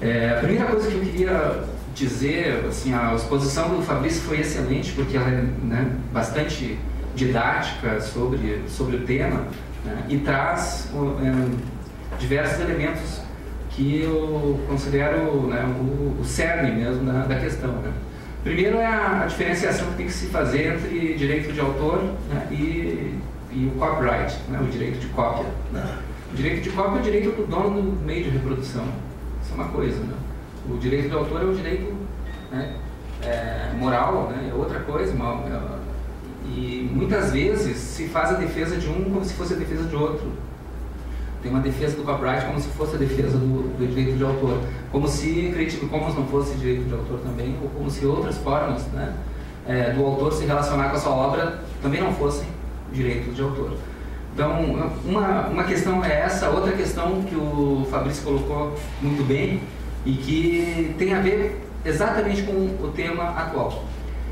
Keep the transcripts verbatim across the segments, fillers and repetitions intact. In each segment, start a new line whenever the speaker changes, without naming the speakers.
É, a primeira coisa que eu queria dizer, assim, a exposição do Fabrício foi excelente, porque ela é, né, bastante didática sobre, sobre o tema, né, e traz é, diversos elementos que eu considero, né, o, o cerne mesmo da, da questão, né. Primeiro é a, a diferenciação que tem que se fazer entre direito de autor, né, e, e o copyright, né, o direito de cópia, né. O direito de cópia é o direito do dono do meio de reprodução. Isso é uma coisa, né? O direito do autor é o direito, né, é, moral, né, é outra coisa. Uma, é, e muitas vezes se faz a defesa de um como se fosse a defesa de outro. Tem uma defesa do copyright como se fosse a defesa do, do direito de autor. Como se Creative Commons não fosse direito de autor também, ou como se outras formas, né, é, do autor se relacionar com a sua obra também não fossem direito de autor. Então, uma, uma questão é essa, outra questão que o Fabrício colocou muito bem e que tem a ver exatamente com o tema atual.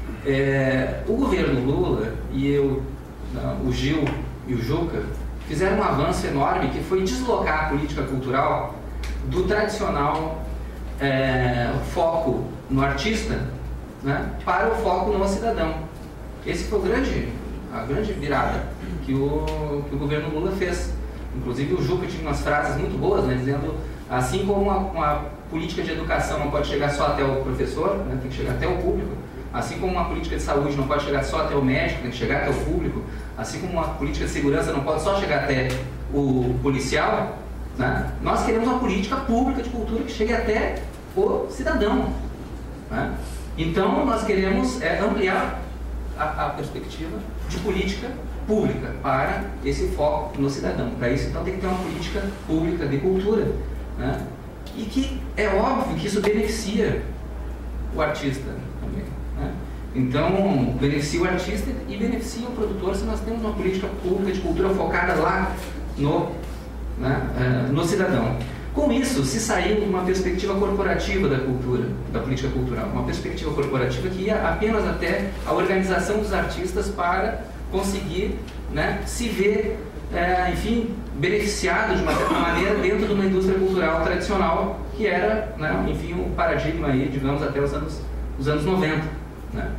É, o governo Lula e eu, o Gil e o Juca fizeram um avanço enorme que foi deslocar a política cultural do tradicional é, foco no artista, né, para o foco no cidadão. Esse foi o grande, a grande virada que o, que o governo Lula fez. Inclusive o Juca tinha umas frases muito boas, né, dizendo, assim como uma, uma política de educação não pode chegar só até o professor, né, tem que chegar até o público, assim como uma política de saúde não pode chegar só até o médico, tem que chegar até o público, assim como uma política de segurança não pode só chegar até o policial, né, nós queremos uma política pública de cultura que chegue até o cidadão, né? Então nós queremos é, ampliar a, a perspectiva de política pública para esse foco no cidadão. Para isso, então, tem que ter uma política pública de cultura, né? E que é óbvio que isso beneficia o artista também, né? Então, beneficia o artista e beneficia o produtor se nós temos uma política pública de cultura focada lá no, né, no cidadão. Com isso, se saiu de uma perspectiva corporativa da cultura, da política cultural, uma perspectiva corporativa que ia apenas até a organização dos artistas para conseguir, né, se ver, é, enfim, beneficiado de uma certa maneira dentro de uma indústria cultural tradicional que era, né, enfim, o paradigma aí, digamos, até os anos, os anos noventa, né?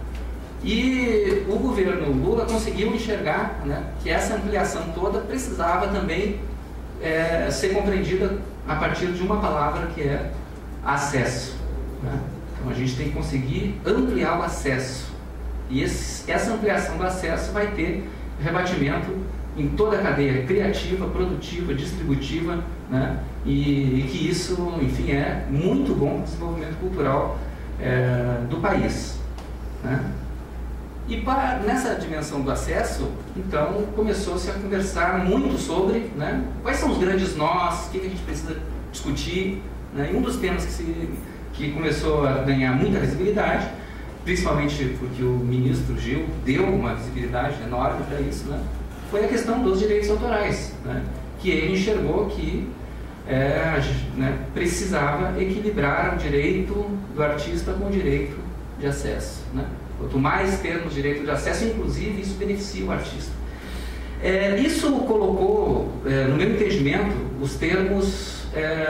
E o governo Lula conseguiu enxergar, né, que essa ampliação toda precisava também é, ser compreendida a partir de uma palavra que é acesso, né? Então a gente tem que conseguir ampliar o acesso. E esse, essa ampliação do acesso vai ter rebatimento em toda a cadeia criativa, produtiva, distributiva, né? E, e que isso, enfim, é muito bom para o desenvolvimento cultural é, do país, né? E para, nessa dimensão do acesso, então, começou-se a conversar muito sobre, né, quais são os grandes nós, o que a gente precisa discutir, né? E um dos temas que, se, que começou a ganhar muita visibilidade, principalmente porque o ministro Gil deu uma visibilidade enorme para isso, né, foi a questão dos direitos autorais, né, que ele enxergou que é, né, precisava equilibrar o direito do artista com o direito de acesso, né? Quanto mais termos direito de acesso, inclusive, isso beneficia o artista. É, isso colocou, é, no meu entendimento, os termos,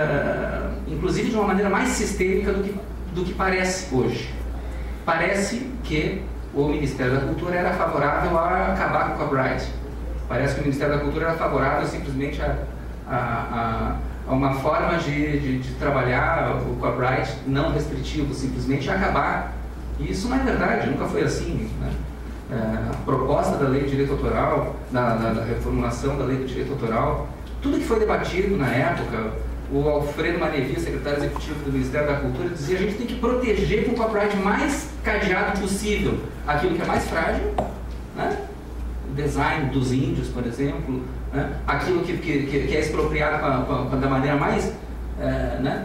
é, inclusive de uma maneira mais sistêmica do que, do que parece hoje. Parece que o Ministério da Cultura era favorável a acabar com o copyright. Parece que o Ministério da Cultura era favorável simplesmente a, a, a, a uma forma de, de, de trabalhar o copyright não restritivo, simplesmente a acabar. E isso não é verdade, nunca foi assim, né? É, a proposta da lei de direito autoral, da, da, da reformulação da lei do direito autoral, tudo que foi debatido na época, o Alfredo Manevi, secretário executivo do Ministério da Cultura, dizia que a gente tem que proteger com o copyright mais cadeado possível aquilo que é mais frágil, né? O design dos índios, por exemplo, né? Aquilo que, que, que é expropriado com a, com a, da maneira mais é, né?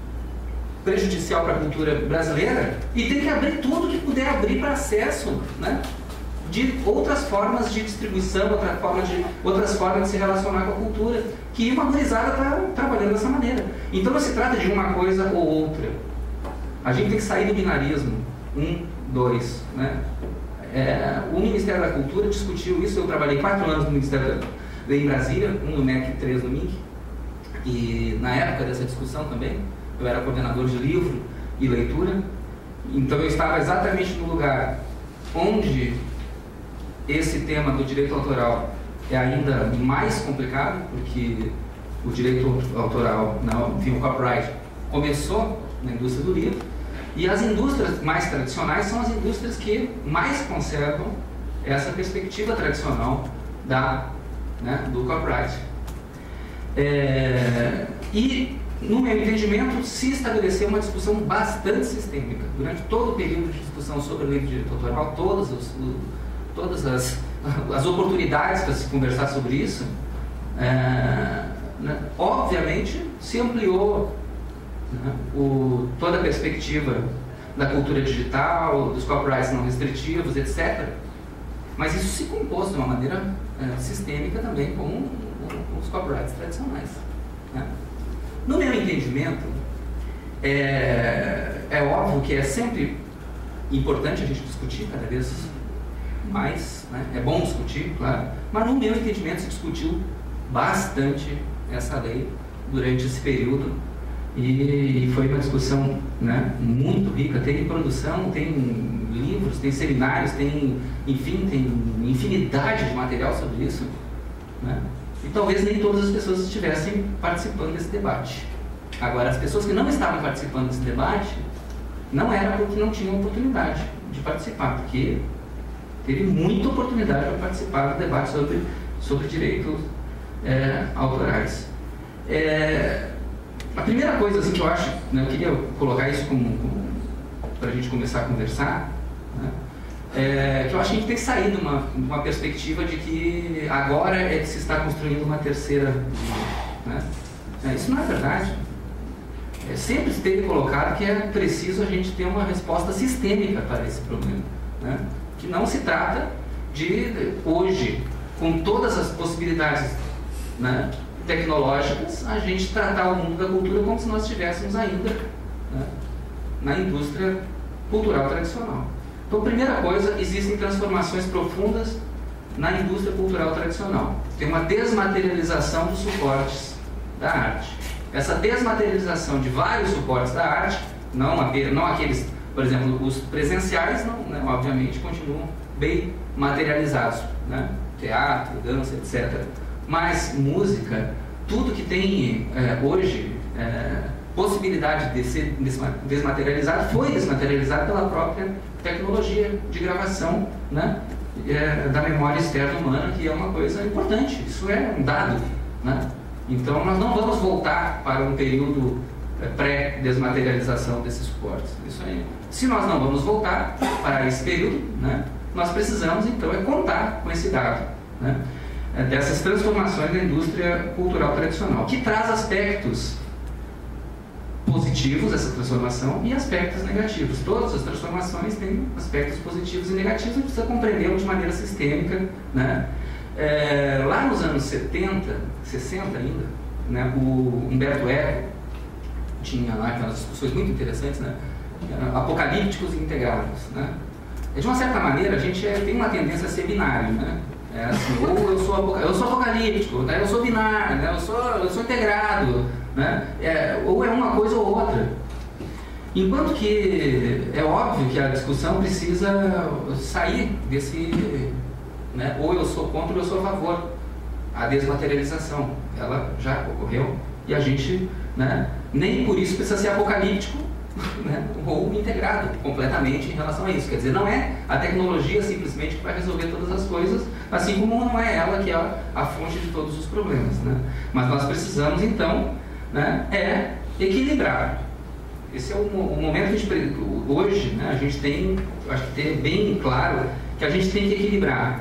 prejudicial para a cultura brasileira, e tem que abrir tudo que puder abrir para acesso, né, de outras formas de distribuição, outra forma de, outras formas de se relacionar com a cultura, que uma gurizada está trabalhando dessa maneira. Então não se trata de uma coisa ou outra. A gente tem que sair do binarismo, um, dois, né? É, o Ministério da Cultura discutiu isso, eu trabalhei quatro anos no Ministério da, em Brasília, um no M E C e três no M I C, e na época dessa discussão também, eu era coordenador de livro e leitura, então eu estava exatamente no lugar onde esse tema do direito autoral é ainda mais complicado, porque o direito autoral, não, enfim, o copyright, começou na indústria do livro, e as indústrias mais tradicionais são as indústrias que mais conservam essa perspectiva tradicional da, né, do copyright. É, e, no meu entendimento, se estabeleceu uma discussão bastante sistêmica. Durante todo o período de discussão sobre a lei de direito autoral, todas, os, todas as, as oportunidades para se conversar sobre isso, é, né, obviamente se ampliou, né, o, toda a perspectiva da cultura digital, dos copyrights não restritivos, etcétera. Mas isso se compôs de uma maneira é, sistêmica também com, com os copyrights tradicionais, né? No meu entendimento, é, é óbvio que é sempre importante a gente discutir cada vez mais, né? É bom discutir, claro, mas no meu entendimento se discutiu bastante essa lei durante esse período e foi uma discussão, né, muito rica. Tem produção, tem livros, tem seminários, tem, enfim, tem infinidade de material sobre isso, né? E talvez nem todas as pessoas estivessem participando desse debate. Agora, as pessoas que não estavam participando desse debate, não era porque não tinham oportunidade de participar, porque teve muita oportunidade para participar do debate sobre, sobre direitos é, autorais. É, a primeira coisa assim, que eu acho, né, eu queria colocar isso como, como para a gente começar a conversar, né, é, que eu acho que a gente tem que sair de uma, de uma perspectiva de que agora é que se está construindo uma terceira via, né? É, isso não é verdade. É, sempre esteve colocado que é preciso a gente ter uma resposta sistêmica para esse problema, né? Que não se trata de, hoje, com todas as possibilidades, né, tecnológicas, a gente tratar o mundo da cultura como se nós estivéssemos ainda, né, na indústria cultural tradicional. Então, primeira coisa, existem transformações profundas na indústria cultural tradicional. Tem uma desmaterialização dos suportes da arte. Essa desmaterialização de vários suportes da arte, não, não aqueles, por exemplo, os presenciais, não, né, obviamente, continuam bem materializados, né? Teatro, dança, etcétera. Mas música, tudo que tem é, hoje é, possibilidade de ser desmaterializado, foi desmaterializado pela própria tecnologia de gravação, né, é, da memória externa humana, que é uma coisa importante. Isso é um dado, né? Então nós não vamos voltar para um período é, pré-desmaterialização desses suportes. Isso aí. Se nós não vamos voltar para esse período, né, nós precisamos então é contar com esse dado, né, é, dessas transformações da indústria cultural tradicional, que traz aspectos positivos, essa transformação, e aspectos negativos. Todas as transformações têm aspectos positivos e negativos, a gente precisa compreendê-los de maneira sistêmica, né? É, lá nos anos setenta, sessenta ainda, né, o Humberto Eco tinha lá aquelas discussões muito interessantes, né, apocalípticos e integrados, né? De uma certa maneira, a gente é, tem uma tendência a ser binário, né? É assim, ou eu sou, eu sou apocalíptico, né, eu sou binário, né, eu, sou, eu sou integrado, né? É, ou é uma coisa ou outra. Enquanto que é óbvio que a discussão precisa sair desse, né, ou eu sou contra ou eu sou a favor. A desmaterialização, ela já ocorreu e a gente, né, nem por isso precisa ser apocalíptico, né, ou integrado completamente em relação a isso. Quer dizer, não é a tecnologia simplesmente que vai resolver todas as coisas, assim como não é ela que é a, a fonte de todos os problemas, né? Mas nós precisamos então, né, é equilibrar. Esse é o, o momento que a gente, hoje, né, a gente tem, acho que ter bem claro que a gente tem que equilibrar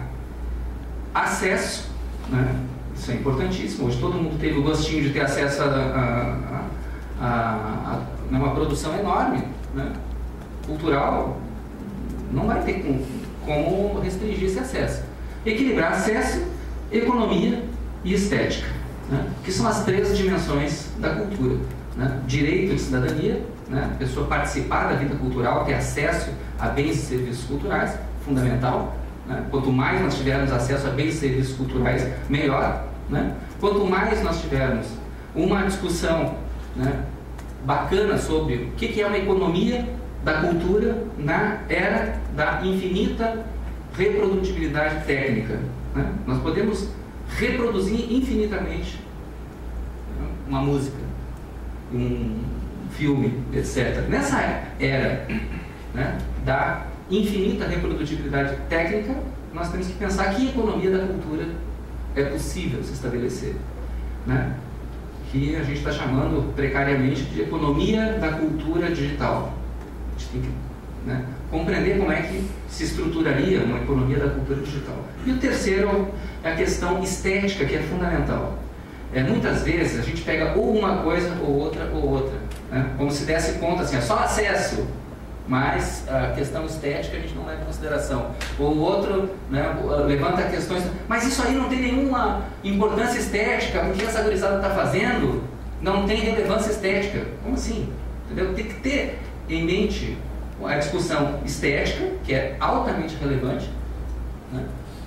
acesso, né, isso é importantíssimo. Hoje todo mundo teve o gostinho de ter acesso a, a, a, a, a uma produção enorme, né, cultural, não vai ter com, como restringir esse acesso. Equilibrar acesso, economia e estética, né, que são as três dimensões da cultura, né? Direito de cidadania, né? A pessoa participar da vida cultural, ter acesso a bens e serviços culturais, fundamental, né? Quanto mais nós tivermos acesso a bens e serviços culturais, melhor, né? Quanto mais nós tivermos uma discussão, né, bacana sobre o que é uma economia da cultura na era da infinita reprodutibilidade técnica, né? Nós podemos reproduzir infinitamente uma música, um filme, etcétera. Nessa era, né, da infinita reprodutibilidade técnica, nós temos que pensar que economia da cultura é possível se estabelecer, né? Que a gente está chamando precariamente de economia da cultura digital. A gente tem que, né, compreender como é que se estruturaria uma economia da cultura digital. E o terceiro é a questão estética, que é fundamental. É, muitas vezes a gente pega ou uma coisa ou outra ou outra, né? Como se desse conta assim, é só acesso, mas a questão estética a gente não leva em consideração. Ou o outro, né, levanta questões, mas isso aí não tem nenhuma importância estética, porque essa gurizada está fazendo não tem relevância estética. Como assim? Entendeu? Tem que ter em mente a discussão estética, que é altamente relevante, né?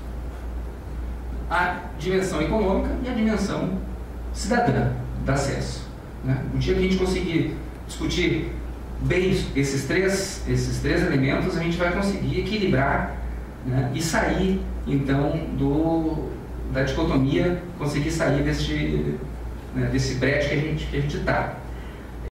A dimensão econômica e a dimensão cidadã do acesso, né? O dia que a gente conseguir discutir bem esses três, esses três elementos, a gente vai conseguir equilibrar, né, e sair então do, da dicotomia, conseguir sair desse, né, desse brete que a gente que a gente está.